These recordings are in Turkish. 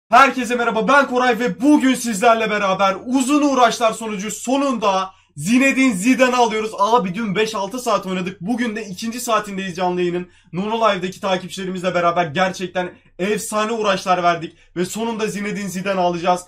Herkese merhaba, ben Koray ve bugün sizlerle beraber uzun uğraşlar sonucu sonunda Zinedine Zidane'ı alıyoruz. Abi dün 5-6 saat oynadık. Bugün de ikinci saatindeyiz canlı yayının. Nono Live'daki takipçilerimizle beraber gerçekten efsane uğraşlar verdik. Ve sonunda Zinedine Zidane'ı alacağız.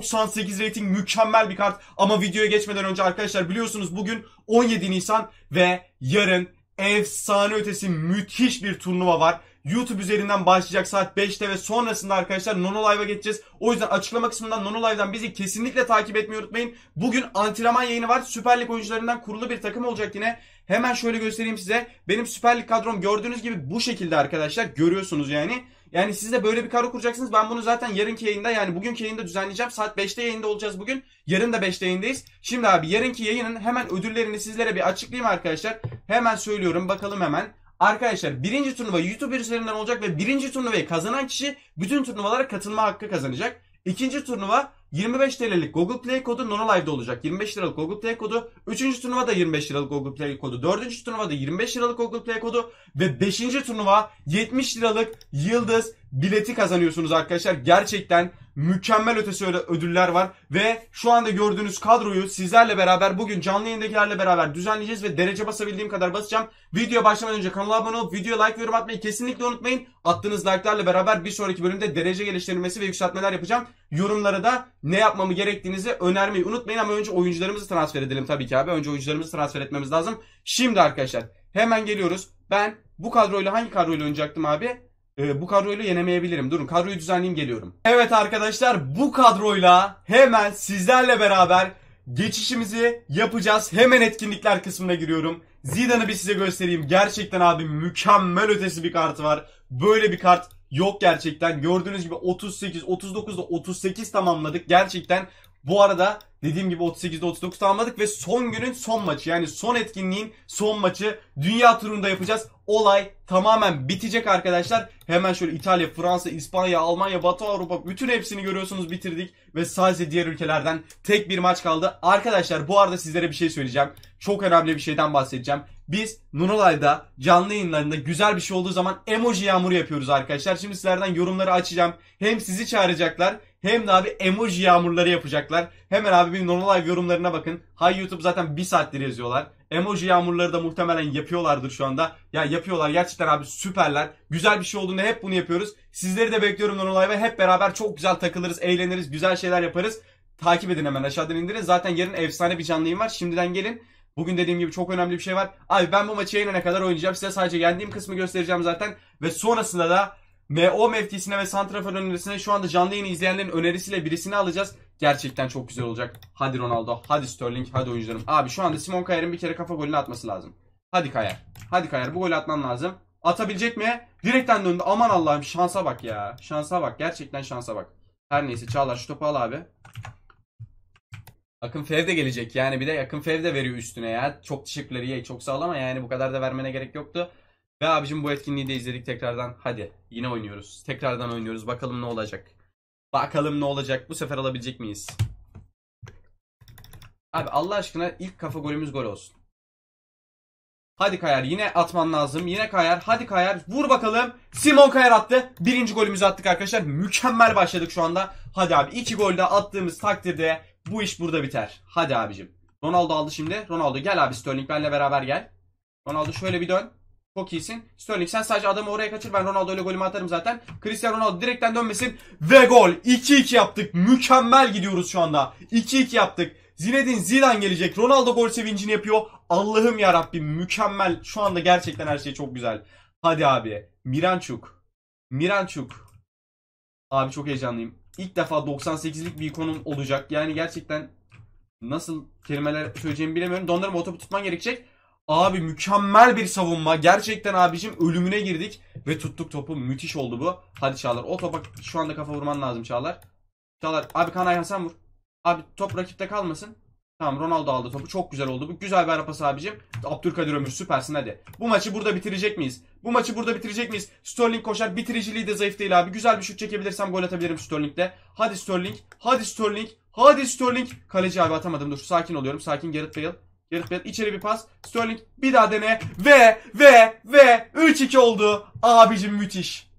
98 rating, mükemmel bir kart. Ama videoya geçmeden önce arkadaşlar, biliyorsunuz bugün 17 Nisan ve yarın efsane ötesi müthiş bir turnuva var. YouTube üzerinden başlayacak saat 5'te ve sonrasında arkadaşlar Nono Live'a geçeceğiz. O yüzden açıklama kısmından Nono Live'dan bizi kesinlikle takip etmeyi unutmayın. Bugün antrenman yayını var. Süper Lig oyuncularından kurulu bir takım olacak yine. Hemen şöyle göstereyim size. Benim Süper Lig kadrom gördüğünüz gibi bu şekilde arkadaşlar. Görüyorsunuz yani. Yani siz de böyle bir kadro kuracaksınız. Ben bunu zaten yarınki yayında, yani bugünkü yayında düzenleyeceğim. Saat 5'te yayında olacağız bugün. Yarın da 5'te yayındayız. Şimdi abi yarınki yayının hemen ödüllerini sizlere bir açıklayayım arkadaşlar. Hemen söylüyorum, bakalım hemen. Arkadaşlar birinci turnuva YouTube üzerinden olacak ve birinci turnuvayı kazanan kişi bütün turnuvalara katılma hakkı kazanacak. İkinci turnuva 25 TL'lik Google Play kodu Nono Live'da olacak. 25 liralık Google Play kodu. Üçüncü turnuva da 25 liralık Google Play kodu. Dördüncü turnuva da 25 liralık Google Play kodu. Ve 5. turnuva 70 liralık Yıldız bileti kazanıyorsunuz arkadaşlar. Gerçekten mükemmel ötesi ödüller var. Ve şu anda gördüğünüz kadroyu sizlerle beraber bugün canlı yayındakilerle beraber düzenleyeceğiz ve derece basabildiğim kadar basacağım. Videoya başlamadan önce kanala abone olup videoya like ve yorum atmayı kesinlikle unutmayın. Attığınız like'larla beraber bir sonraki bölümde derece geliştirmesi ve yükseltmeler yapacağım. Yorumlara da ne yapmamı gerektiğinizi önermeyi unutmayın, ama önce oyuncularımızı transfer edelim tabii ki abi. Önce oyuncularımızı transfer etmemiz lazım. Şimdi arkadaşlar hemen geliyoruz. Ben bu kadroyla hangi kadroyla oynayacaktım abi? Bu kadroyla yenemeyebilirim. Durun, kadroyu düzenleyeyim, geliyorum. Evet arkadaşlar, bu kadroyla hemen sizlerle beraber geçişimizi yapacağız. Hemen etkinlikler kısmına giriyorum. Zidane'ı bir size göstereyim. Gerçekten abi mükemmel ötesi bir kartı var. Böyle bir kart yok gerçekten. Gördüğünüz gibi 38, 39'da 38 tamamladık. Gerçekten bu arada dediğim gibi 38'de 39 tamamladık ve son günün son maçı, yani son etkinliğin son maçı, dünya turunda yapacağız. Olay tamamen bitecek arkadaşlar. Hemen şöyle İtalya, Fransa, İspanya, Almanya, Batı Avrupa, bütün hepsini görüyorsunuz, bitirdik. Ve sadece diğer ülkelerden tek bir maç kaldı. Arkadaşlar bu arada sizlere bir şey söyleyeceğim. Çok önemli bir şeyden bahsedeceğim. Biz Nono Live'da canlı yayınlarında güzel bir şey olduğu zaman emoji yağmuru yapıyoruz arkadaşlar. Şimdi sizlerden yorumları açacağım. Hem sizi çağıracaklar hem de abi emoji yağmurları yapacaklar. Hemen abi bir Nono Live yorumlarına bakın. Hay YouTube zaten 1 saattir yazıyorlar. Emoji yağmurları da muhtemelen yapıyorlardır şu anda. Ya yapıyorlar gerçekten abi, süperler. Güzel bir şey olduğunda hep bunu yapıyoruz. Sizleri de bekliyorum Nono Live'a. Hep beraber çok güzel takılırız, eğleniriz, güzel şeyler yaparız. Takip edin, hemen aşağıdan indirin. Zaten yarın efsane bir canlı yayın var. Şimdiden gelin. Bugün dediğim gibi çok önemli bir şey var. Abi ben bu maçı yayınına kadar oynayacağım. Size sadece yendiğim kısmı göstereceğim zaten. Ve sonrasında da MO mevkisine ve santrafor önerisine, şu anda canlı yayını izleyenlerin önerisiyle birisini alacağız. Gerçekten çok güzel olacak. Hadi Ronaldo, hadi Sterling, hadi oyuncularım. Abi şu anda Simon Kayer'in bir kere kafa golünü atması lazım. Hadi Kayer. Hadi Kayer, bu golü atman lazım. Atabilecek mi? Direkten döndü. Aman Allah'ım, şansa bak ya. Şansa bak. Gerçekten şansa bak. Her neyse, Çağlar şu topu al abi. Akın Fev de gelecek yani, bir de Akın Fev de veriyor üstüne ya. Çok teşekkürler EA, çok sağ ol, ama yani bu kadar da vermene gerek yoktu. Ve abicim bu etkinliği de izledik tekrardan. Hadi yine oynuyoruz. Tekrardan oynuyoruz. Bakalım ne olacak. Bakalım ne olacak. Bu sefer alabilecek miyiz? Abi Allah aşkına ilk kafa golümüz gol olsun. Hadi Kayar, yine atman lazım. Yine Kayar. Hadi Kayar. Vur bakalım. Simon Kayar attı. Birinci golümüzü attık arkadaşlar. Mükemmel başladık şu anda. Hadi abi 2 gol de attığımız takdirde bu iş burada biter. Hadi abicim. Ronaldo aldı şimdi. Ronaldo gel abi, Sterling benle beraber gel. Ronaldo şöyle bir dön. Çok iyisin. Sterling sen sadece adamı oraya kaçır. Ben Ronaldo ile golümü atarım zaten. Cristiano Ronaldo direkten dönmesin. Ve gol. 2-2 yaptık. Mükemmel gidiyoruz şu anda. 2-2 yaptık. Zinedine Zidane gelecek. Ronaldo gol sevincini yapıyor. Allah'ım yarabbim, mükemmel. Şu anda gerçekten her şey çok güzel. Hadi abi. Miranchuk. Miranchuk. Abi çok heyecanlıyım. İlk defa 98'lik bir ikonum olacak. Yani gerçekten nasıl kelimeler söyleyeceğimi bilemiyorum. Dondurma, o topu tutman gerekecek. Abi mükemmel bir savunma. Gerçekten abicim ölümüne girdik. Ve tuttuk topu. Müthiş oldu bu. Hadi Çağlar. O topa şu anda kafa vurman lazım Çağlar. Çağlar. Abi Kaan Ayhan sen vur. Abi top rakipte kalmasın. Tamam, Ronaldo aldı topu. Çok güzel oldu bu. Güzel bir ara pası abicim. Abdülkadir Ömür süpersin hadi. Bu maçı burada bitirecek miyiz? Bu maçı burada bitirecek miyiz? Sterling koşar. Bitiriciliği de zayıf değil abi. Güzel bir şut çekebilirsem gol atabilirim Sterling'de. Hadi Sterling. Hadi Sterling. Hadi Sterling. Kaleci abi atamadım. Dur sakin oluyorum. Sakin, Gareth Bale. Gareth Bale içeri bir pas. Sterling bir daha dene. Ve 3-2 oldu. Abicim müthiş.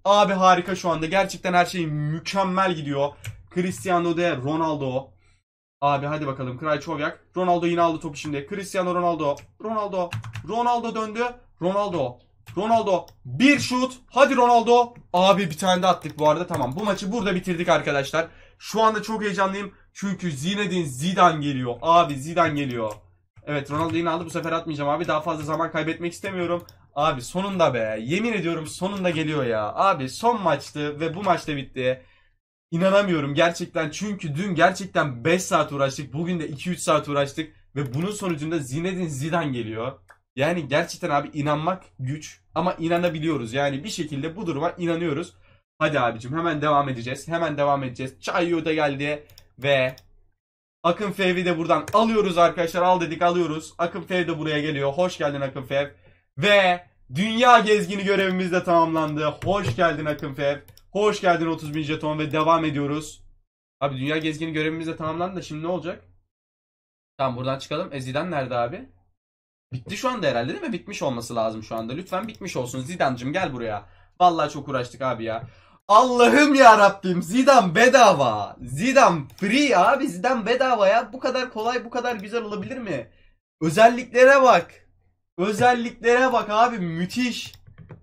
Abi harika şu anda. Gerçekten her şey mükemmel gidiyor. Cristiano de Ronaldo. Abi hadi bakalım. Krychowiak. Ronaldo yine aldı topu şimdi. Cristiano Ronaldo. Ronaldo. Ronaldo döndü. Ronaldo. Ronaldo. Bir şut. Hadi Ronaldo. Abi bir tane de attık bu arada. Tamam. Bu maçı burada bitirdik arkadaşlar. Şu anda çok heyecanlıyım. Çünkü Zinedine Zidane geliyor. Abi Zidane geliyor. Evet, Ronaldo yine aldı. Bu sefer atmayacağım abi. Daha fazla zaman kaybetmek istemiyorum. Abi sonunda be. Yemin ediyorum sonunda geliyor ya. Abi son maçtı ve bu maçta bitti. İnanamıyorum gerçekten, çünkü dün gerçekten 5 saat uğraştık. Bugün de 2-3 saat uğraştık. Ve bunun sonucunda Zinedine Zidane geliyor. Yani gerçekten abi inanmak güç. Ama inanabiliyoruz. Yani bir şekilde bu duruma inanıyoruz. Hadi abicim hemen devam edeceğiz. Hemen devam edeceğiz. Çayyo da geldi. Ve Akın Fev'i de buradan alıyoruz arkadaşlar. Al dedik, alıyoruz. Akın Fev de buraya geliyor. Hoş geldin Akın Fev. Ve dünya gezgini görevimiz de tamamlandı. Hoş geldin Akın Fev. Hoş geldin 30.000 jeton ve devam ediyoruz. Abi dünya gezgini görevimiz de tamamlandı da şimdi ne olacak? Tamam, buradan çıkalım. Zidane nerede abi? Bitti şu anda herhalde, değil mi? Bitmiş olması lazım şu anda. Lütfen bitmiş olsun. Zidane'cım gel buraya. Vallahi çok uğraştık abi ya. Allah'ım ya Rabbim, Zidane bedava. Zidane free abi. Zidane bedava ya. Bu kadar kolay, bu kadar güzel olabilir mi? Özelliklere bak. Özelliklere bak abi, müthiş.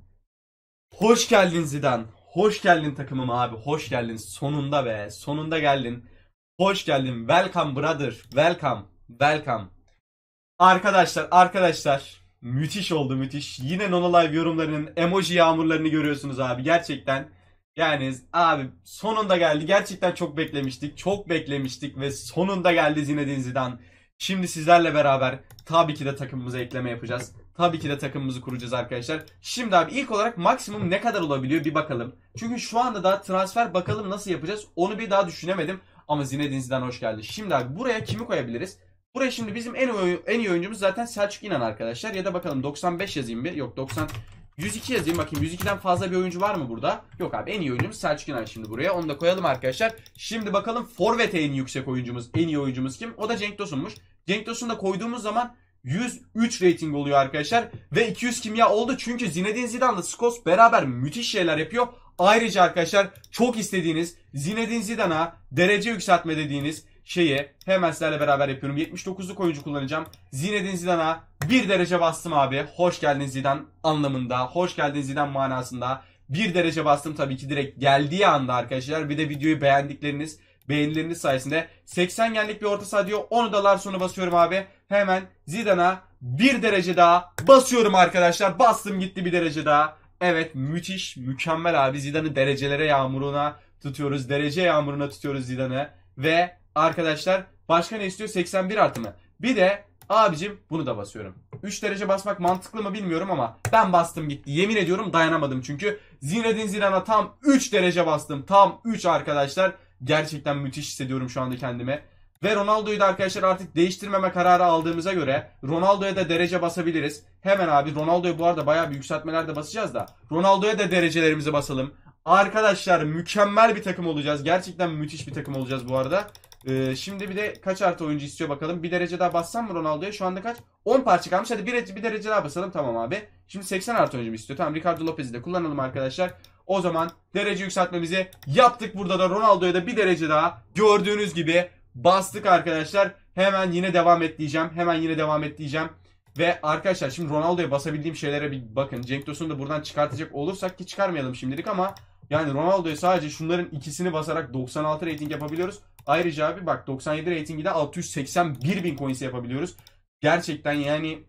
Hoş geldin Zidane. Hoş geldin takımım abi. Hoş geldin. Sonunda be. Sonunda geldin. Hoş geldin. Welcome brother. Welcome. Welcome. Arkadaşlar. Müthiş oldu, müthiş. Yine Nonolive yorumlarının emoji yağmurlarını görüyorsunuz abi. Gerçekten. Yani abi sonunda geldi. Gerçekten çok beklemiştik. Çok beklemiştik ve sonunda geldi Zinedine Zidane. Şimdi sizlerle beraber tabii ki de takımımıza ekleme yapacağız. Tabii ki de takımımızı kuracağız arkadaşlar. Şimdi abi ilk olarak maksimum ne kadar olabiliyor bir bakalım. Çünkü şu anda da transfer bakalım nasıl yapacağız onu bir daha düşünemedim. Ama Zinedine Zidane hoş geldi. Şimdi abi buraya kimi koyabiliriz? Buraya şimdi bizim en iyi oyuncumuz zaten Selçuk İnan arkadaşlar. Ya da bakalım 95 yazayım bir. Yok 102 yazayım bakayım. 102'den fazla bir oyuncu var mı burada? Yok abi, en iyi oyuncumuz Selçuk İnan şimdi buraya. Onu da koyalım arkadaşlar. Şimdi bakalım forvete en yüksek oyuncumuz, en iyi oyuncumuz kim? O da Cenk Tosun'muş. Cenk Tosun'u da koyduğumuz zaman 103 rating oluyor arkadaşlar. Ve 200 kimya oldu çünkü Zinedine Zidane'la Scholes beraber müthiş şeyler yapıyor. Ayrıca arkadaşlar çok istediğiniz Zinedine Zidane'a derece yükseltme dediğiniz şeyi hemen sizlerle beraber yapıyorum. 79'luk oyuncu kullanacağım. Zinedine Zidane'a bir derece bastım abi. Hoş geldin Zidane anlamında. Hoş geldin Zidane manasında. Bir derece bastım tabii ki direkt geldiği anda arkadaşlar. Bir de videoyu beğenileriniz sayesinde 80 genlik bir orta saha diyor. Onu da Larsson'a basıyorum abi. Hemen Zidane'a bir derece daha basıyorum arkadaşlar. Bastım gitti bir derece daha. Evet, müthiş, mükemmel abi. Zidane'ı derecelere yağmuruna tutuyoruz. Derece yağmuruna tutuyoruz Zidane'ı. Ve arkadaşlar başka ne istiyor? 81 artı mı? Bir de abicim bunu da basıyorum. 3 derece basmak mantıklı mı bilmiyorum ama ben bastım gitti. Yemin ediyorum dayanamadım çünkü. Zinedine Zidane'a tam 3 derece bastım. Tam 3 arkadaşlar. Gerçekten müthiş hissediyorum şu anda kendimi. Ve Ronaldo'yu da arkadaşlar artık değiştirmeme kararı aldığımıza göre Ronaldo'ya da derece basabiliriz. Hemen abi Ronaldo'ya bu arada bayağı bir yükseltmeler de basacağız da. Ronaldo'ya da derecelerimizi basalım. Arkadaşlar mükemmel bir takım olacağız. Gerçekten müthiş bir takım olacağız bu arada. Şimdi bir de kaç artı oyuncu istiyor bakalım. Bir derece daha bassam mı Ronaldo'ya? Şu anda kaç? 10 parça kalmış. Hadi bir derece daha basalım. Tamam abi. Şimdi 80 artı oyuncu mu istiyor? Tamam, Ricardo Lopez'i de kullanalım arkadaşlar. O zaman derece yükseltmemizi yaptık. Burada da Ronaldo'ya da bir derece daha gördüğünüz gibi bastık arkadaşlar. Hemen yine devam et diyeceğim. Ve arkadaşlar şimdi Ronaldo'ya basabildiğim şeylere bir bakın. Cenk Tosun'u da buradan çıkartacak olursak, ki çıkarmayalım şimdilik ama yani Ronaldo'ya sadece şunların ikisini basarak 96 rating yapabiliyoruz. Ayrıca abi bak 97 ratingi de 681 bin coins yapabiliyoruz. Gerçekten yani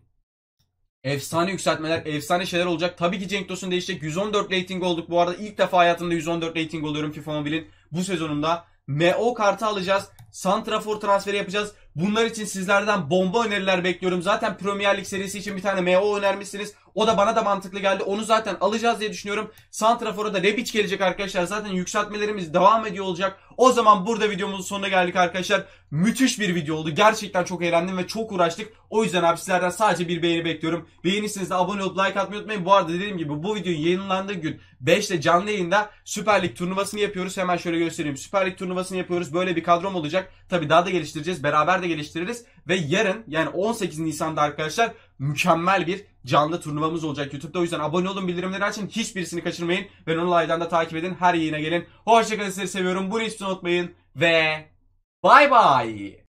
efsane yükseltmeler, efsane şeyler olacak. Tabii ki Cenk Tosun değişecek. 114 rating olduk bu arada. İlk defa hayatımda 114 rating oluyorum FIFA Mobile'in bu sezonunda. MO kartı alacağız. Santrafor transferi yapacağız. Bunlar için sizlerden bomba öneriler bekliyorum. Zaten Premier Lig serisi için bir tane MO önermişsiniz. O da bana da mantıklı geldi. Onu zaten alacağız diye düşünüyorum. Santrafor'a da Rebic gelecek arkadaşlar. Zaten yükseltmelerimiz devam ediyor olacak. O zaman burada videomuzun sonuna geldik arkadaşlar. Müthiş bir video oldu. Gerçekten çok eğlendim ve çok uğraştık. O yüzden abi sizlerden sadece bir beğeni bekliyorum. Beğenirseniz de abone olup like atmayı unutmayın. Bu arada dediğim gibi bu videonun yayınlandığı gün 5'te canlı yayında Süper Lig turnuvasını yapıyoruz. Hemen şöyle göstereyim. Süper Lig turnuvasını yapıyoruz. Böyle bir kadrom olacak. Tabii daha da geliştireceğiz. Beraber de geliştiririz. Ve yarın yani 18 Nisan'da arkadaşlar mükemmel bir canlı turnuvamız olacak YouTube'da. O yüzden abone olun, bildirimleri açın. Hiçbirisini kaçırmayın. Ve Nunu Live'dan da takip edin. Her yayına gelin. Hoşçakalın, sizleri seviyorum. Bunu hiç unutmayın. Ve bay bay.